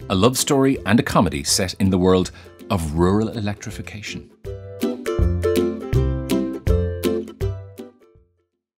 a love story and a comedy set in the world of rural electrification.